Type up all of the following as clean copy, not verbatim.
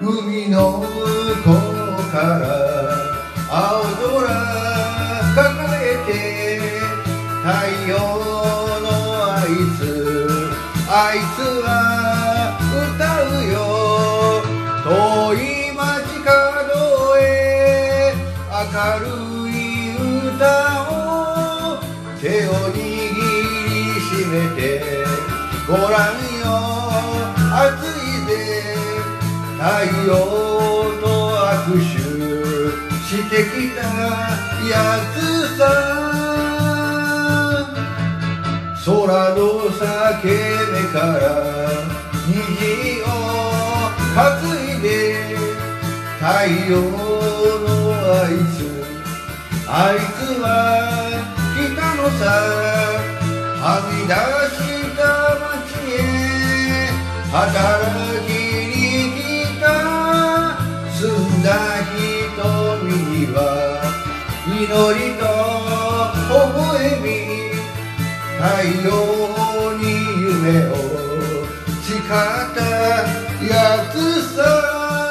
海の向こうから青空抱えて太陽のあいつは歌うよ遠い街角へ明るい歌を手を握りしめてごらんよ暑いぜ太陽と握手してきたやつさ空の裂け目から虹を担いで太陽のあいつは来たのさはみ出した街へ働きに来た澄んだ瞳には祈りと微笑み太陽に夢を誓ったやつさ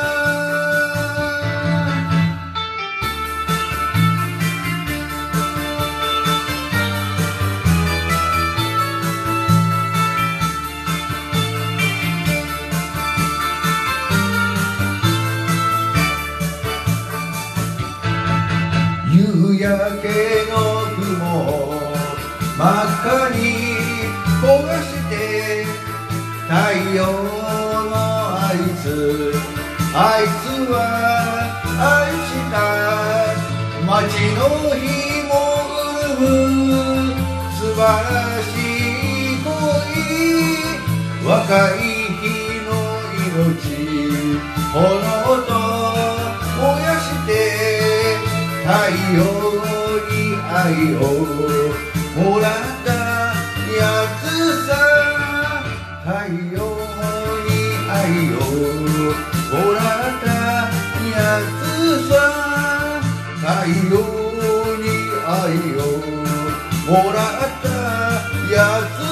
夕焼けの雲を真っ赤に焦がして太陽のあいつは愛した街の日も潤む素晴らしい恋若い日の命炎と燃やして太陽に愛をもらったやつさ太陽に愛をもらったやつさ太陽に愛をもらったやつ